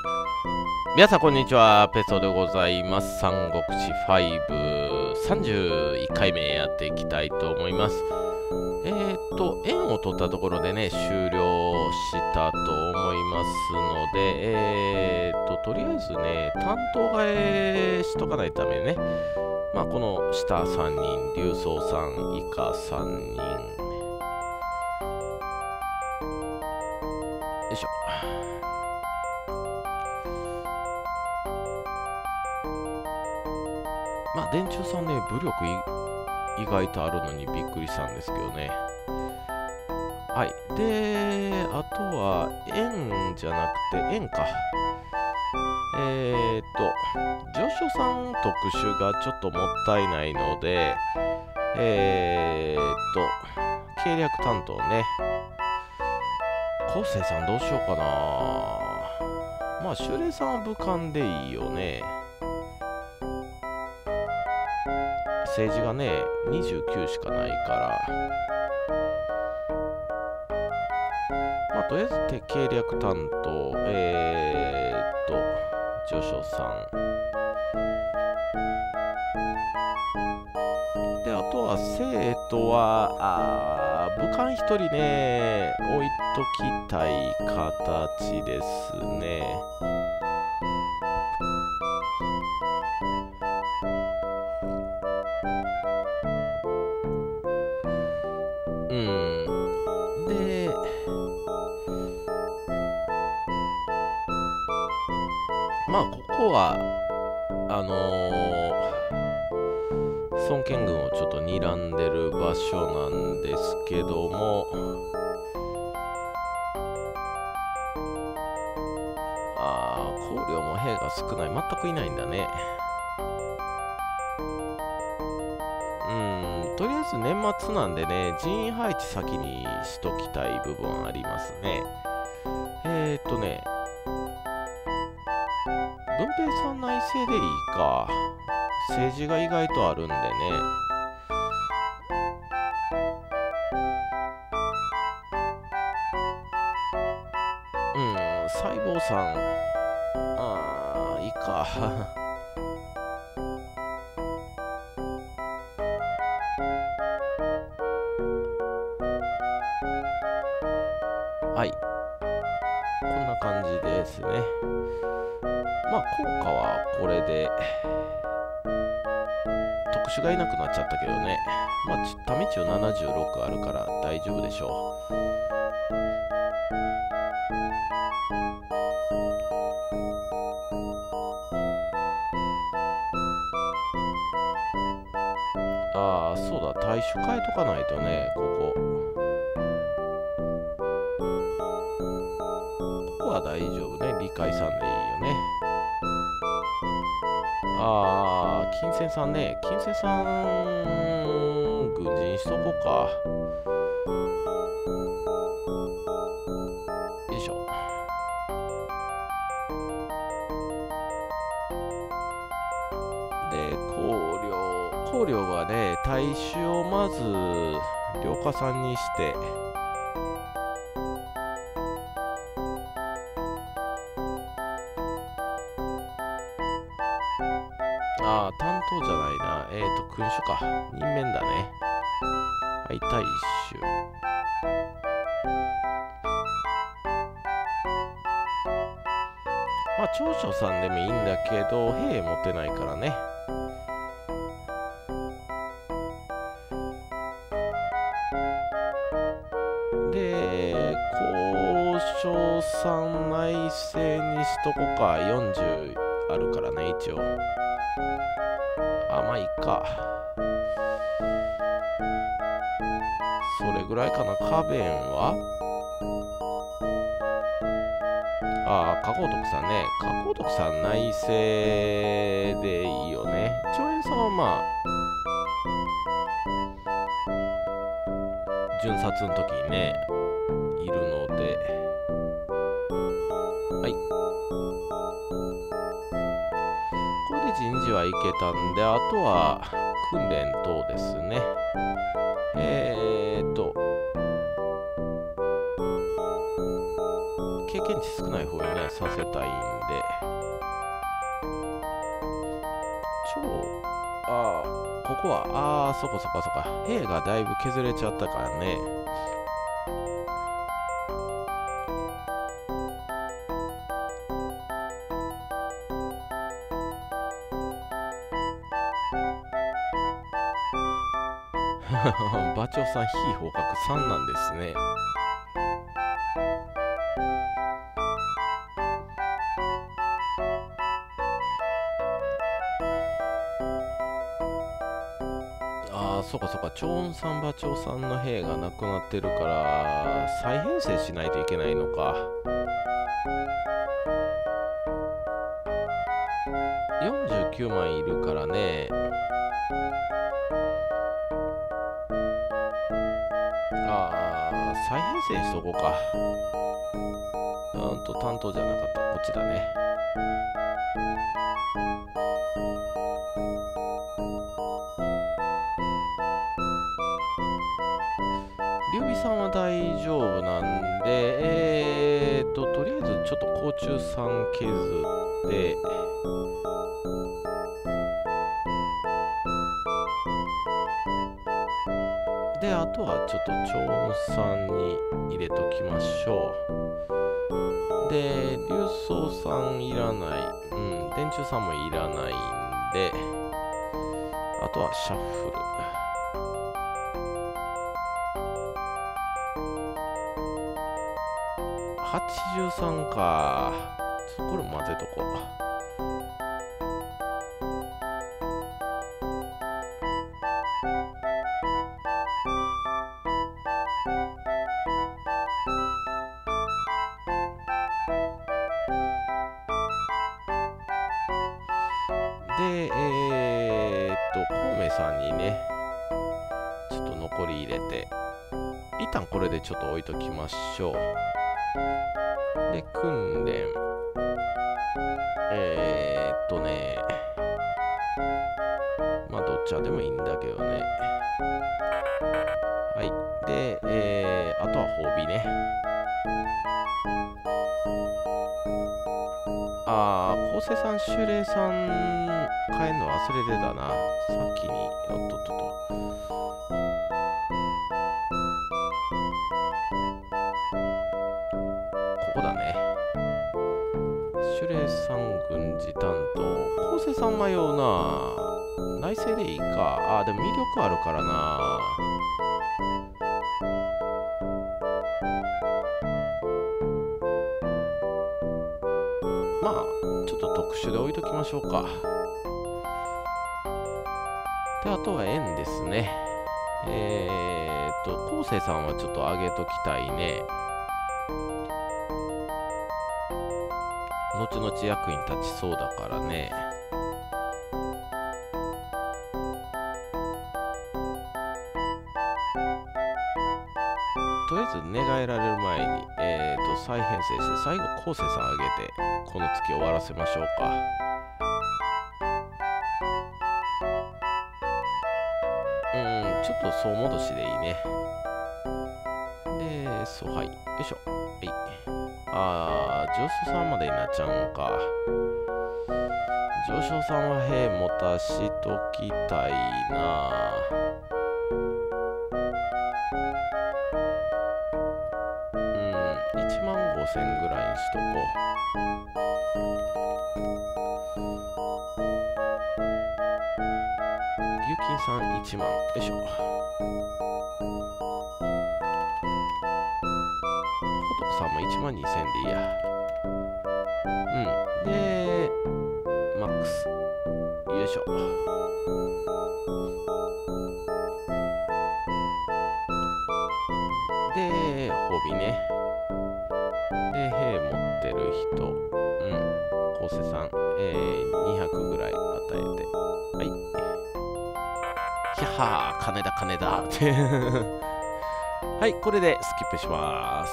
皆さんこんにちは、ペソでございます。三国志5、31回目やっていきたいと思います。円を取ったところでね、終了したと思いますので、とりあえずね、担当替えしとかないためにね、まあ、この下3人、竜宗さん、以下3人、よいしょ。まあ、電柱さんね、武力意外とあるのにびっくりしたんですけどね。はい。で、あとは、円じゃなくて、円か。上昇さん特殊がちょっともったいないので、計略担当ね。昴生さんどうしようかな。まあ、修練さんは武漢でいいよね。政治がね、29しかないから。まあ、とりあえず計略担当、上昇さん。で、あとは生徒は、武漢一人ね、置いときたい形ですね。で、まあ、ここは、孫権軍をちょっと睨んでる場所なんですけども、考慮も兵が少ない。全くいないんだね。とりあえず年末なんでね、人員配置先にしときたい部分ありますね。文平さん内政でいいか。政治が意外とあるんでね。細胞さん、いいか。はい。こんな感じですね。まあ、効果はこれで、特殊がいなくなっちゃったけどね。まあ、民中76あるから大丈夫でしょう。そうだ、対処変えとかないとね、ここは大丈夫ね。理解さんでいいよね。金銭さんね。金銭さん、軍人しとこうか。よいしょ。で、考慮はね、大衆をまず、良家さんにして、担当じゃないな。君主か。任免だね。はい、大衆。まあ、長所さんでもいいんだけど、兵持てないからね。で、交渉さん内政にしとこか。40あるからね、一応。まあいいか。それぐらいかな。花弁は加工徳さんね。加工徳さん内政でいいよね。長遠さんはまあ、巡察の時にね、いるので。はい。これで人事はいけたんで、あとは訓練等ですね。経験値少ない方にね、させたいんで。 ここは、そこそこそこ。兵がだいぶ削れちゃったからね。馬長さん、非捕獲3なんですね。そうかそうか、長音さん、馬長さんの兵がなくなってるから、再編成しないといけないのか。49枚いるからね。再編成しとこうか。担当じゃなかった。こっちだね。劉備さんは大丈夫なんで、とりあえずちょっと甲虫さん削って、で、あとはちょっと長音さんに入れときましょう。で、竜宗さんいらない。電柱さんもいらないんで、あとはシャッフル。83か。これ混ぜとこう。で、孔明さんにね、ちょっと残り入れて、一旦これでちょっと置いときましょう。で、訓練。まあ、どっちでもいいんだけどね。はい。で、あとは褒美ね。昴生さん、守礼さん、変えるの忘れてたな。先に、おっとっとと。ここだね。守礼さん、軍事担当。昴生さん迷うな。内政でいいか。でも魅力あるからな。まあ、ちょっと特殊で置いときましょうか。で、あとは円ですね。昴生さんはちょっと上げときたいね。後々役に立ちそうだからね。とりあえず寝返られる前に、再編成して最後昴生さん上げてこの月終わらせましょうか。ちょっと総戻しでいいね。で、はい、よいしょ。はい。上昇さんまでになっちゃうんか。上昇さんは兵持たしときたいな。15000ぐらいにしとこう。牛金さん1万。よいしょ。仏さんも12000でいいや。で、マックス。よいしょ。で、褒美ね。で、兵持ってる人。昴生さん。200ぐらい与えて。はい。ひゃはー、金だ、金だ。はい、これでスキップします。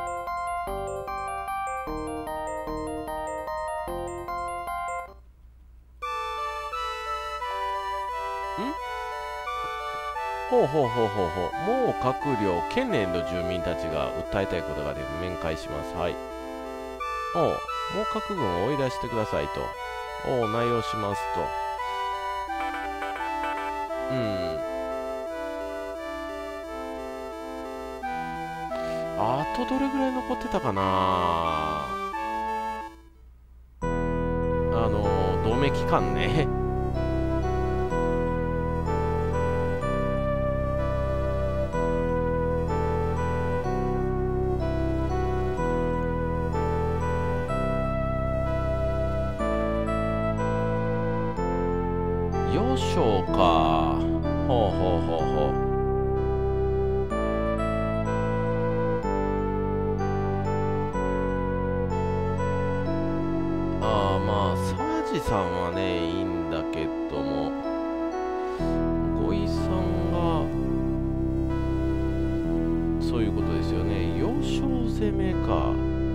ほうほうほうほうほう。もう閣僚、県連の住民たちが訴えたいことがあり面会します。はい。もう各軍を追い出してくださいと。内容しますと。 うん。あとどれぐらい残ってたかな。同盟期間ね。幼少か。ほうほうほうほう。まあ沢地さんはねいいんだけども、ごいさんがそういうことですよね。幼少攻めか。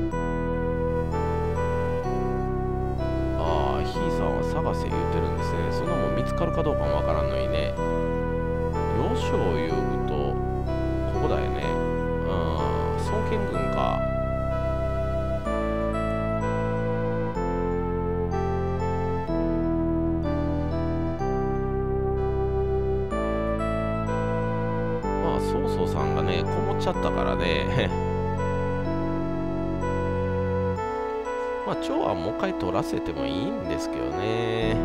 ひいさんは探せ言ってるんですね。そんなもん見つかるかどうかもわからんのにね。幼少を言うとここだよね。孫権軍か。曹操さんがねこもっちゃったからねまあ長安もう一回取らせてもいいんですけどね。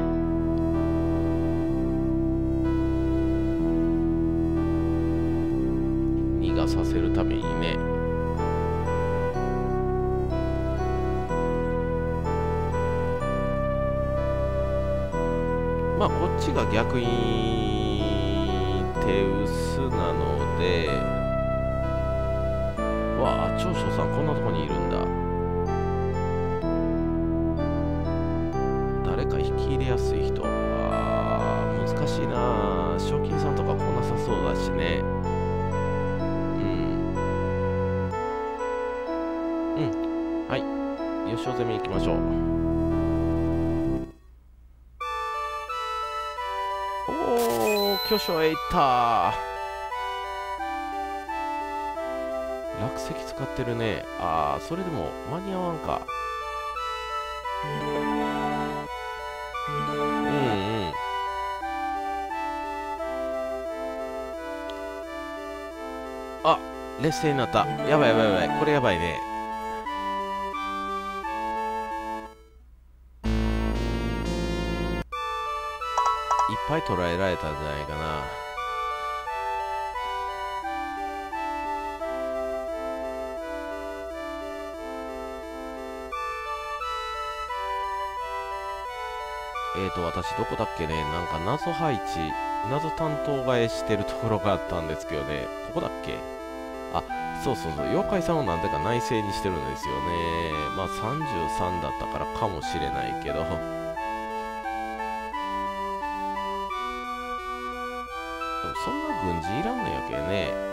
逃がさせるためにね。まあこっちが逆に手薄なので、わあ長所さんこんなとこにいるんだ。誰か引き入れやすい人。難しいな。賞金さんとか来なさそうだしね。はい、吉尾攻め行きましょう。おお、巨匠へ行った。落石使ってるね。それでも間に合わんか。劣勢になった。やばいやばいやばい。これやばいね。いっぱい捉えられたんじゃないかな。私どこだっけね。なんか謎配置、謎担当替えしてるところがあったんですけどね。ここだっけ。そうそうそう。妖怪さんをなんでか内政にしてるんですよね。まあ33だったからかもしれないけど。でもそんな軍事いらんのやけね。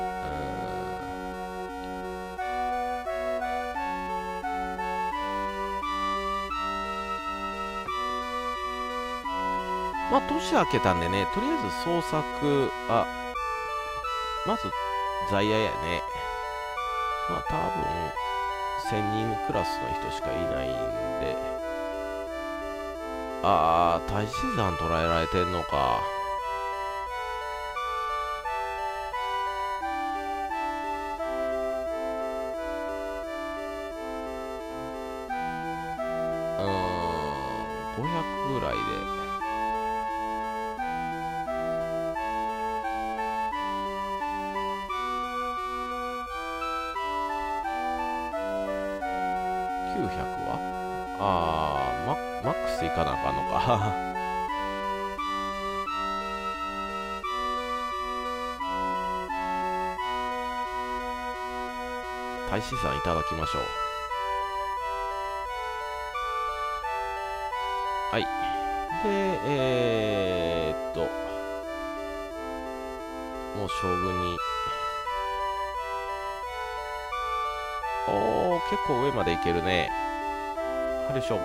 まあ年明けたんでね、とりあえず捜索、まず在野やね。まあ多分1000人クラスの人しかいないんで。大自然捉えられてんのか。500ぐらいで。900はマックスいかなあかんのか大資産いただきましょう。はい。で、もう将軍に。結構上までいけるね。春将軍。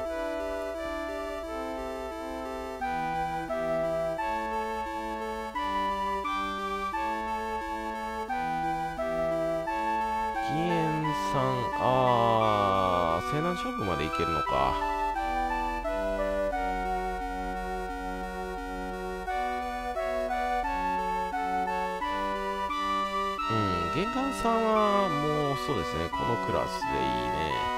義援さん、西南将軍までいけるのか。 さんはもうそうですね、このクラスでいいね。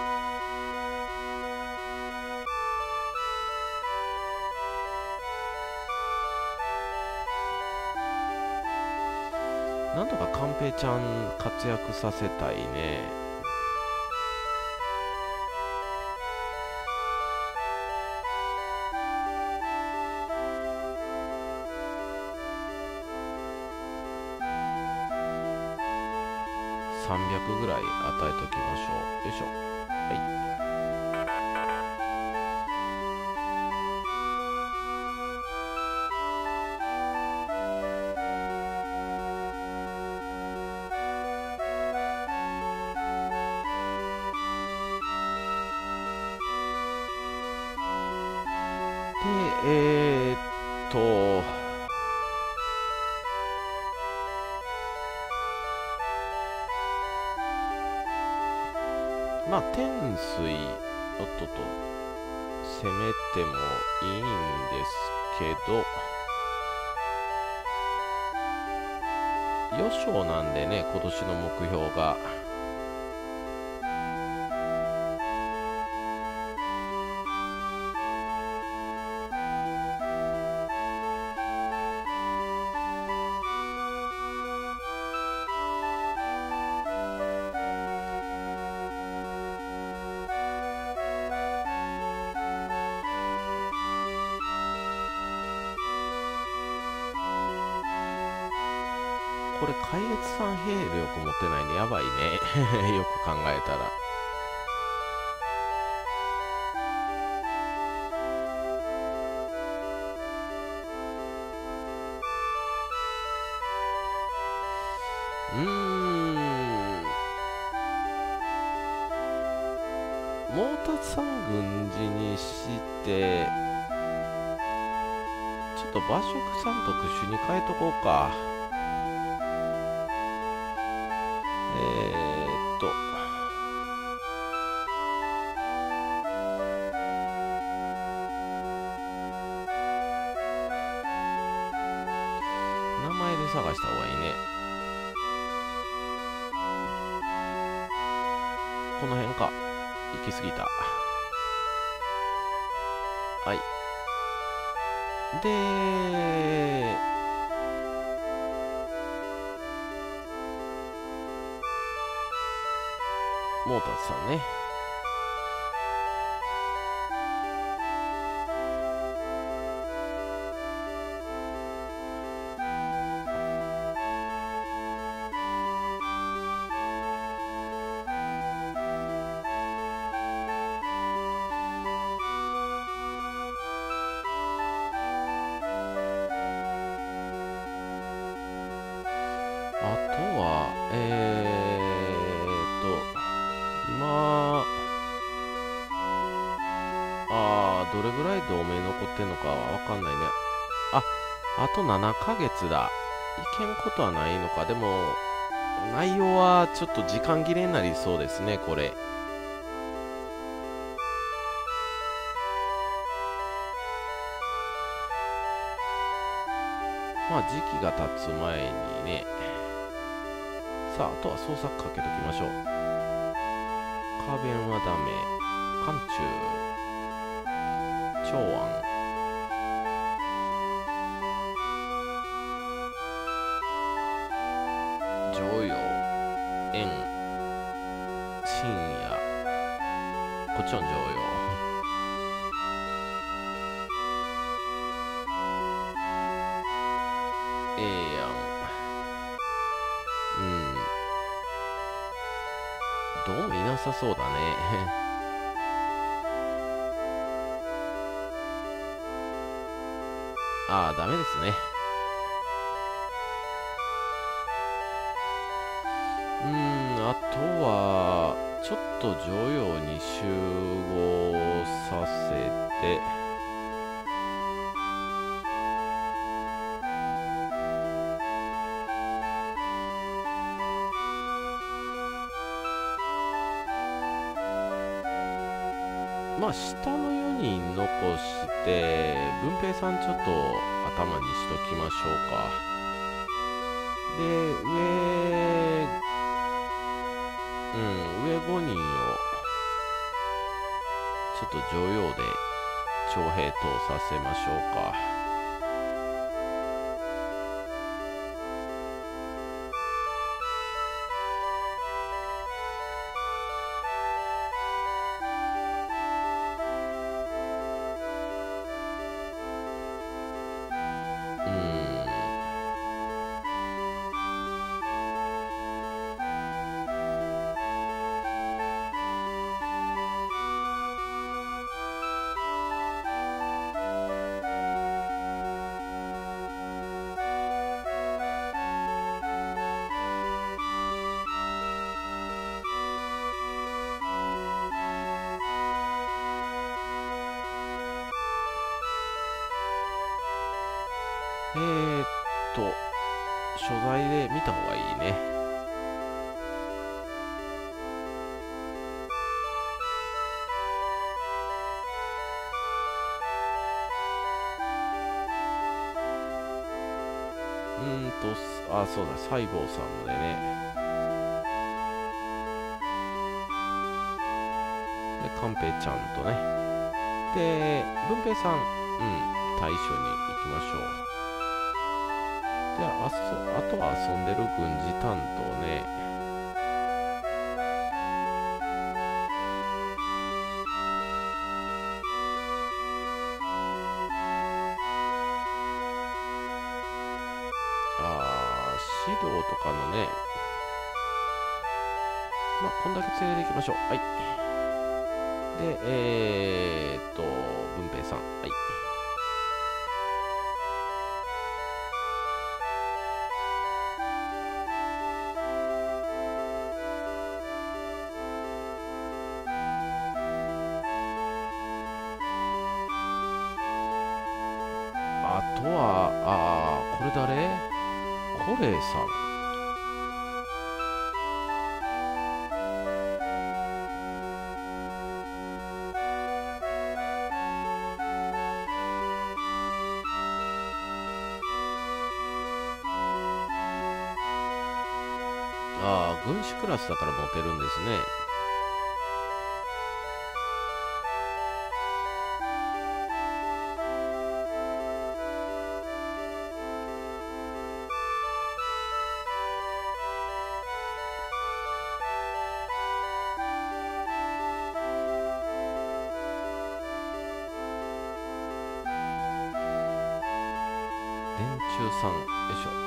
なんとかカンペイちゃん活躍させたいね。300ぐらい与えときましょう。よいしょ。はい。で、まあ、天水、おっとっと、攻めてもいいんですけど、余剰なんでね、今年の目標が。これ、海烈さん兵力持ってないね。やばいね。よく考えたら。モータさん軍事にして、ちょっと馬謖さん特殊に変えとこうか。名前で探した方がいいね。この辺か。行き過ぎた。はい。で、モータスさんね。あとは、今、どれぐらい同盟残ってんのかわかんないね。あと7ヶ月だ。いけんことはないのか。でも、内容はちょっと時間切れになりそうですね、これ。まあ、時期が経つ前にね。さあ、あとは創作かけときましょう。カーベンはダメ。寒中。長安。常陽。円。深夜。こっちの常陽。ええやん。どうもいなさそうだね。ダメですね。あとは、ちょっと常陽に集合させて、まあ、下の4人残して、文平さんちょっと頭にしときましょうか。で、上上5人をちょっと常用で徴兵等させましょうか。所在で見た方がいいね。そうだ、細胞さんもでね。で、カンペちゃんとね。で、文平さん、対処に行きましょう。で、あとは遊んでる軍事担当ね。指導とかのね、こんだけ連れていきましょう。はい。で、文平さん。はい。あとは、これ誰？コレイさん。軍師クラスだから持てるんですね。電柱さん、よいしょ。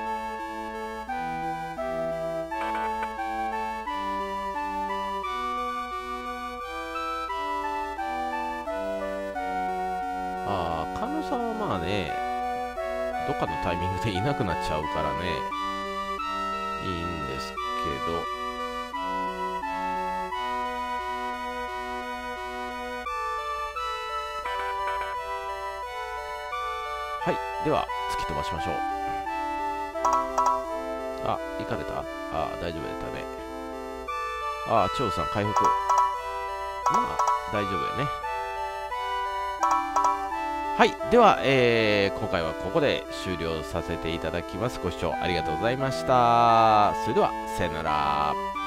カノさんはまあね、どっかのタイミングでいなくなっちゃうからね、いいんですけど。はい、では、突き飛ばしましょう。行かれた？大丈夫やったね。張さん回復。まあ、大丈夫やね。はい。では、今回はここで終了させていただきます。ご視聴ありがとうございました。それでは、さよなら。